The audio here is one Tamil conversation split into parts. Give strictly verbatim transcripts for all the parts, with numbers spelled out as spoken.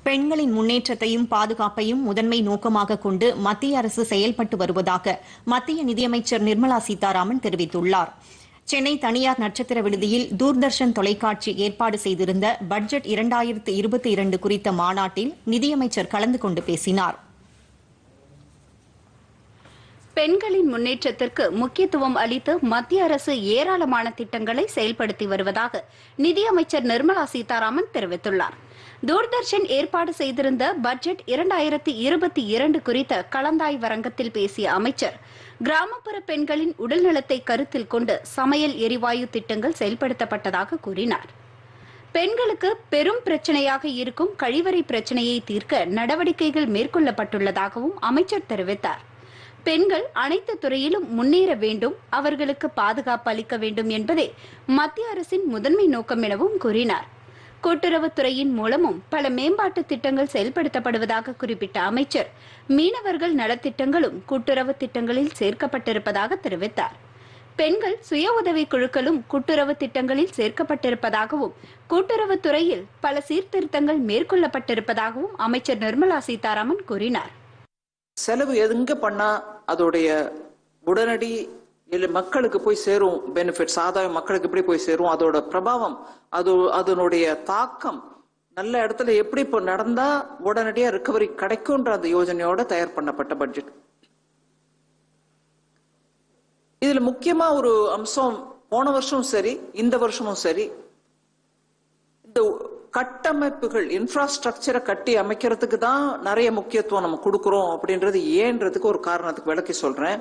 பெண்களின் முன்னேற்றத்தையும் பாதுகாப்பையும் முதன்மை நோக்கமாக கொண்டு மத்திய அரசு செயல்பட்டு வருவதாக மத்திய நிதியமைச்சர் நிர்மலா சீதாராமன் தெரிவித்துள்ளார். சென்னை தனியார் நட்சத்திர விடுதியில் தூர்தர்ஷன் தொலைக்காட்சி ஏற்பாடு செய்திருந்த பட்ஜெட் இரண்டாயிரத்து இருபத்தி இரண்டு குறித்த மாநாட்டில் நிதியமைச்சர் கலந்து கொண்டு பேசினார். பெண்களின் முன்னேற்றத்திற்கு முக்கியத்துவம் அளித்து மத்திய அரசு ஏராளமான திட்டங்களை செயல்படுத்தி வருவதாக நிதியமைச்சர் நிர்மலா சீதாராமன் தெரிவித்துள்ளார். தூர்தர்ஷன் ஏற்பாடு செய்திருந்த பட்ஜெட் இரண்டாயிரத்தி இருபத்தி இரண்டு குறித்த கலந்தாய்வரங்கத்தில் பேசிய அமைச்சர், கிராமப்புற பெண்களின் உடல்நலத்தை கருத்தில் கொண்டு சமையல் எரிவாயு திட்டங்கள் செயல்படுத்தப்பட்டதாக கூறினார். பெண்களுக்கு பெரும் பிரச்சனையாக இருக்கும் கழிவறை பிரச்சனையை தீர்க்க நடவடிக்கைகள் மேற்கொள்ளப்பட்டுள்ளதாகவும் அமைச்சர் தெரிவித்தார். பெண்கள் அனைத்து துறையிலும் முன்னேற வேண்டும், அவர்களுக்கு பாதுகாப்பு அளிக்க வேண்டும் என்பதே மத்திய அரசின் முதன்மை நோக்கம் எனவும் கூறினார். கூட்டுறவுத்துறையின் மூலமும் பல மேம்பாட்டு திட்டங்கள் செயல்படுத்தப்படுவதாக குறிப்பிட்ட அமைச்சர், மீனவர்கள் நலத்திட்டங்களும் கூட்டுறவு திட்டங்களில் சேர்க்கப்பட்டிருப்பதாக தெரிவித்தார். பெண்கள் சுய உதவி குழுக்களும் கூட்டுறவு திட்டங்களில் சேர்க்கப்பட்டிருப்பதாகவும் கூட்டுறவுத்துறையில் பல சீர்திருத்தங்கள் மேற்கொள்ளப்பட்டிருப்பதாகவும் அமைச்சர் நிர்மலா சீதாராமன் கூறினார். செலவு எதுங்க பண்ணா அதோடைய உடனடி மக்களுக்கு போய் சேரும் பெனிஃபிட்ஸ், ஆதாயம் மக்களுக்கு எப்படி போய் சேரும், அதோட பிரபாவம், அது அதனுடைய தாக்கம் நல்ல இடத்துல எப்படி இப்போ நடந்தா உடனடியா ரிகவரி கிடைக்கும்ன்ற அந்த யோஜனையோட தயார் பண்ணப்பட்ட பட்ஜெட். இதுல முக்கியமா ஒரு அம்சம், போன வருஷமும் சரி இந்த வருஷமும் சரி, இந்த கட்டமைப்புகள் இன்ஃப்ராஸ்ட்ரக்சரை கட்டி அமைக்கிறதுக்கு தான் நிறைய முக்கியத்துவம் நம்ம கொடுக்கிறோம் அப்படின்றது ஏன்றதுக்கு ஒரு காரணத்துக்கு விளக்கி சொல்றேன்.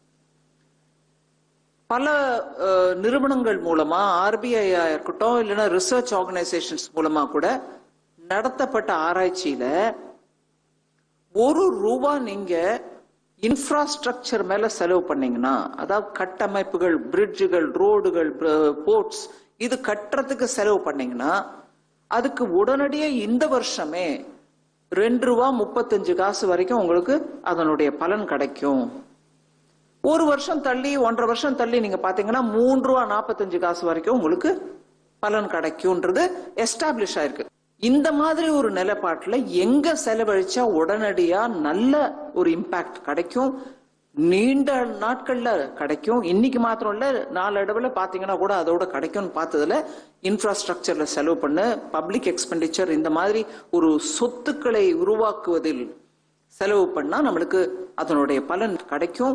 பல நிறுவனங்கள் மூலமா, ஆர்பிஐ இருக்கட்டும் இல்லைன்னா ரிசர்ச் ஆர்கனைசேஷன்ஸ் மூலமா கூட நடத்தப்பட்ட ஆராய்ச்சியில ஒரு ரூபா நீங்க இன்ஃப்ராஸ்ட்ரக்சர் மேல செலவு பண்ணீங்கன்னா, அதாவது கட்டமைப்புகள், பிரிட்ஜுகள், ரோடுகள், போர்ட்ஸ், இது கட்டுறதுக்கு செலவு பண்ணீங்கன்னா அதுக்கு உடனடியே இந்த வருஷமே ரெண்டு ரூபா முப்பத்தஞ்சு காசு வரைக்கும் உங்களுக்கு அதனுடைய பலன் கிடைக்கும். ஒரு வருஷம் தள்ளி, ஒன்றரை வருஷம் தள்ளி நீங்க பாத்தீங்கன்னா மூன்று ரூபா நாற்பத்தஞ்சு காசு வரைக்கும் உங்களுக்கு பலன் கிடைக்கும்ன்றது எஸ்டாப்ளிஷ் ஆயிருக்கு. இந்த மாதிரி ஒரு நிலைப்பாட்டுல எங்க செலவழிச்சா உடனடியா நல்ல ஒரு இம்பாக்ட் கிடைக்கும், நீண்ட நாட்கள்ல கிடைக்கும், இன்னைக்கு மாத்திரம் இல்ல நாளடைவுல பாத்தீங்கன்னா கூட அதோட கிடைக்கும்னு பார்த்ததுல இன்ஃப்ராஸ்ட்ரக்சர்ல செலவு பண்ண, பப்ளிக் எக்ஸ்பெண்டிச்சர், இந்த மாதிரி ஒரு சொத்துக்களை உருவாக்குவதில் செலவு பண்ணா நம்மளுக்கு அதனுடைய பலன் கிடைக்கும்.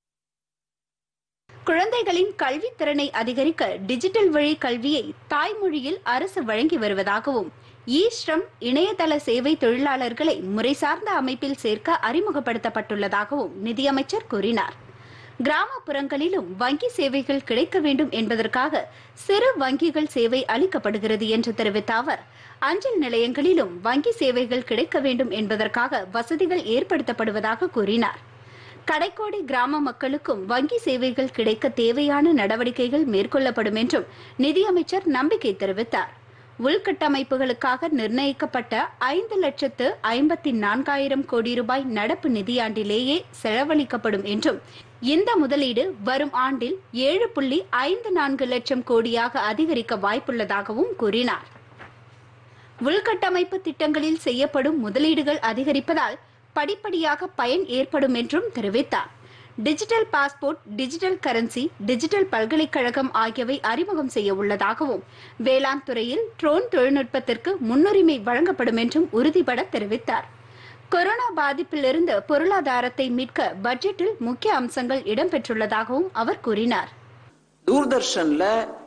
குழந்தைகளின் கல்வித்திறனை அதிகரிக்க டிஜிட்டல் வழி கல்வியை தாய்மொழியில் அரசு வழங்கி வருவதாகவும், இ ஸ்ரம் இணையதள சேவை தொழிலாளர்களை முறைசார்ந்த அமைப்பில் சேர்க்க அறிமுகப்படுத்தப்பட்டுள்ளதாகவும் நிதியமைச்சர் கூறினார். கிராமப்புறங்களிலும் வங்கி சேவைகள் கிடைக்க வேண்டும் என்பதற்காக சிறு வங்கிகள் சேவை அளிக்கப்படுகிறது என்று தெரிவித்த அவர், அஞ்சல் நிலையங்களிலும் வங்கி சேவைகள் கிடைக்க வேண்டும் என்பதற்காக வசதிகள் ஏற்படுத்தப்படுவதாக கூறினார். கடைக்கோடி கிராம மக்களுக்கும் வங்கி சேவைகள் கிடைக்க தேவையான நடவடிக்கைகள் மேற்கொள்ளப்படும் என்றும் நிதியமைச்சர் நம்பிக்கை தெரிவித்தார். உள்கட்டமைப்புகளுக்காக நிர்ணயிக்கப்பட்ட ஐந்து லட்சத்து ஐம்பத்தி நான்காயிரம் கோடி ரூபாய் நடப்பு நிதியாண்டிலேயே செலவழிக்கப்படும் என்றும், இந்த முதலீடு வரும் ஆண்டில் ஏழு புள்ளி ஐந்து நான்கு லட்சம் கோடியாக அதிகரிக்க வாய்ப்புள்ளதாகவும் கூறினார். உள்கட்டமைப்பு திட்டங்களில் செய்யப்படும் முதலீடுகள் அதிகரிப்பதால் படிப்படியாக பயன் ஏற்படும் என்றும் தெரிவித்தார். Digital passport, digital currency, digital பல்கலைக்கழகம் ஆகியவை அறிமுகம் செய்ய உள்ளதாகவும், வேளாண் துறையில் ட்ரோன் தொழில்நுட்பத்திற்கு முன்னுரிமை வழங்கப்படும் என்றும் உறுதிபட தெரிவித்தார். கொரோனா பாதிப்பிலிருந்து பொருளாதாரத்தை மீட்க பட்ஜெட்டில் முக்கிய அம்சங்கள் இடம்பெற்றுள்ளதாகவும் அவர் கூறினார். தூர்தர்ஷன்ல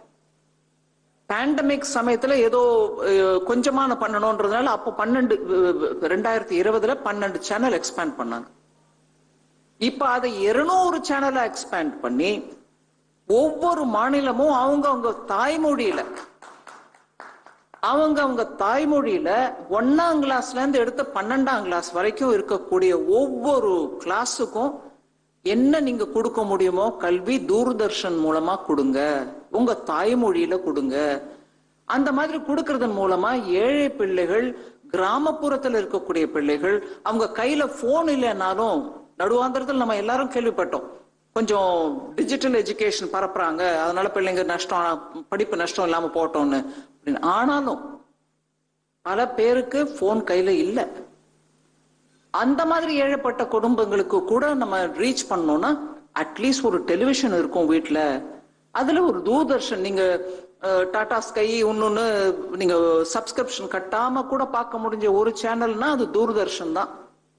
பேண்டமிக் சமயத்துல ஏதோ கொஞ்சமான பண்ணணும்ன்றதுனால அப்போ பன்னெண்டு ரெண்டாயிரத்தி இருபதுல பன்னெண்டு சேனல் எக்ஸ்பேண்ட் பண்ணாங்க. இப்ப அதை இருநூறு சேனலா எக்ஸ்பேண்ட் பண்ணி ஒவ்வொரு மாநிலமும் அவங்க அவங்க தாய்மொழியில அவங்க அவங்க தாய்மொழியில ஒன்னாம் கிளாஸ்ல இருந்து எடுத்து பன்னெண்டாம் கிளாஸ் வரைக்கும் இருக்கக்கூடிய ஒவ்வொரு கிளாஸுக்கும் என்ன நீங்க கொடுக்க முடியுமோ கல்வி தூர்தர்ஷன் மூலமா கொடுங்க, உங்க தாய்மொழியில கொடுங்க. அந்த மாதிரி கொடுக்கறதன் மூலமா ஏழை பிள்ளைகள், கிராமப்புறத்தில் இருக்கக்கூடிய பிள்ளைகள், அவங்க கையில போன் இல்லைன்னாலும், நடுவாந்திரத்தில் நம்ம எல்லாரும் கேள்விப்பட்டோம், கொஞ்சம் டிஜிட்டல் எஜுகேஷன் பரப்புறாங்க, அதனால பிள்ளைங்க நஷ்டம், படிப்பு நஷ்டம் இல்லாம போட்டோம்னு. ஆனாலும் பல பேருக்கு போன் கையில இல்ல. அந்த மாதிரி ஏழைப்பட்ட குடும்பங்களுக்கு கூட நம்ம ரீச் பண்ணோம்னா அட்லீஸ்ட் ஒரு டெலிவிஷன் இருக்கும் வீட்டுல, அதுல ஒரு தூர்தர்ஷன் நீங்க டாடா ஸ்கை ஒன்னொன்னு நீங்க சப்ஸ்கிரிப்ஷன் கட்டாம கூட பார்க்க முடிஞ்ச ஒரு சேனல்னா அது தூர்தர்ஷன் தான்.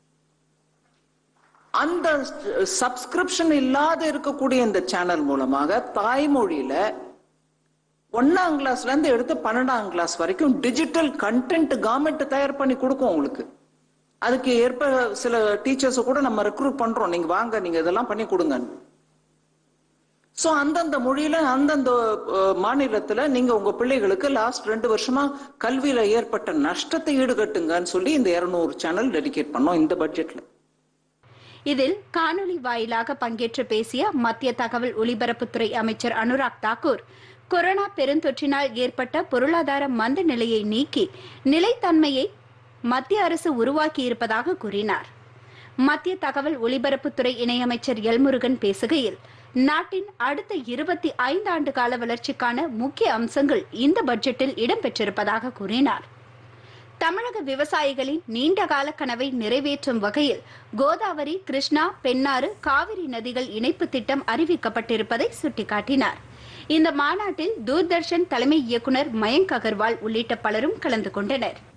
அந்த சப்ஸ்கிரிப்ஷன் இல்லாத இருக்கக்கூடிய இந்த சேனல் மூலமாக தாய்மொழியில ஒன்னாம் கிளாஸ்ல இருந்து எடுத்து பன்னெண்டாம் கிளாஸ் வரைக்கும் டிஜிட்டல் கண்டென்ட் கவர்மெண்ட் தயார் பண்ணி கொடுக்கும் உங்களுக்கு. அதுக்கு ஏற்ப சில டீச்சர்ஸ் கூட நம்ம ரெக்ரூட் பண்றோம், நீங்க வாங்க நீங்க இதெல்லாம் பண்ணி கொடுங்க. சோ அந்தந்த மொழியில அந்தந்த மாநிலத்துல நீங்க உங்க பிள்ளைகளுக்கு லாஸ்ட் ரெண்டு வருஷமா கல்வியில ஏற்பட்ட நஷ்டத்தை ஈடுகட்டுங்கன்னு சொல்லி இந்த இருநூறு சேனல் டெடிகேட் பண்ணோம் இந்த பட்ஜெட்ல. இதில் காணொலி வாயிலாக பங்கேற்று பேசிய மத்திய தகவல் ஒலிபரப்புத்துறை அமைச்சர் அனுராக் தாக்கூர், கொரோனா பெருந்தொற்றினால் ஏற்பட்ட பொருளாதார மந்த நிலையை நீக்கி நிலைத்தன்மையை மத்திய அரசு உருவாக்கி இருப்பதாக கூறினார். மத்திய தகவல் ஒலிபரப்புத்துறை இணையமைச்சர் எல்முருகன் பேசுகையில், நாட்டின் அடுத்த இருபத்தி ஐந்து ஆண்டு கால வளர்ச்சிக்கான முக்கிய அம்சங்கள் இந்த பட்ஜெட்டில் இடம்பெற்றிருப்பதாக கூறினார். தமிழக விவசாயிகளின் நீண்டகால கனவை நிறைவேற்றும் வகையில் கோதாவரி, கிருஷ்ணா, பெண்ணாறு, காவிரி நதிகள் இணைப்பு திட்டம் அறிவிக்கப்பட்டிருப்பதை சுட்டிக்காட்டினார். இந்த மாநாட்டில் தூர்தர்ஷன் தலைமை இயக்குநர் மயங்க் அகர்வால் உள்ளிட்ட பலரும் கலந்து கொண்டனர்.